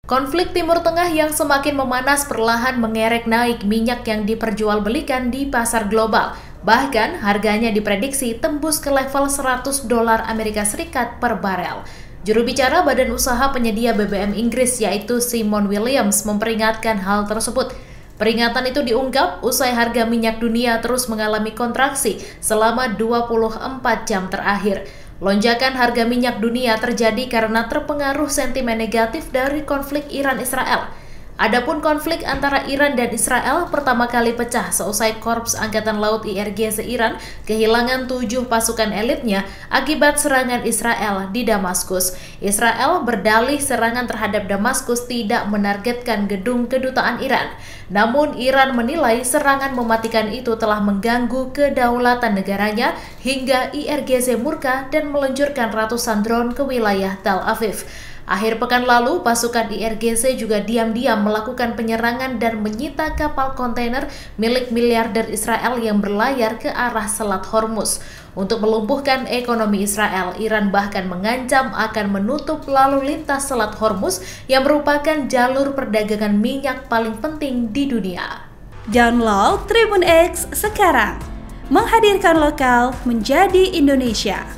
Konflik Timur Tengah yang semakin memanas perlahan mengerek naik minyak yang diperjualbelikan di pasar global. Bahkan harganya diprediksi tembus ke level $100 Amerika Serikat per barel. Juru bicara Badan Usaha Penyedia BBM Inggris yaitu Simon Williams memperingatkan hal tersebut. Peringatan itu diungkap usai harga minyak dunia terus mengalami kontraksi selama 24 jam terakhir. Lonjakan harga minyak dunia terjadi karena terpengaruh sentimen negatif dari konflik Iran-Israel. Adapun konflik antara Iran dan Israel pertama kali pecah seusai Korps Angkatan Laut IRGC Iran kehilangan 7 pasukan elitnya akibat serangan Israel di Damaskus. Israel berdalih serangan terhadap Damaskus tidak menargetkan gedung kedutaan Iran. Namun Iran menilai serangan mematikan itu telah mengganggu kedaulatan negaranya hingga IRGC murka dan meluncurkan ratusan drone ke wilayah Tel Aviv. Akhir pekan lalu, pasukan IRGC juga diam-diam melakukan penyerangan dan menyita kapal kontainer milik miliarder Israel yang berlayar ke arah Selat Hormuz. Untuk melumpuhkan ekonomi Israel, Iran bahkan mengancam akan menutup lalu lintas Selat Hormuz yang merupakan jalur perdagangan minyak paling penting di dunia. Download Tribun X sekarang, menghadirkan lokal menjadi Indonesia.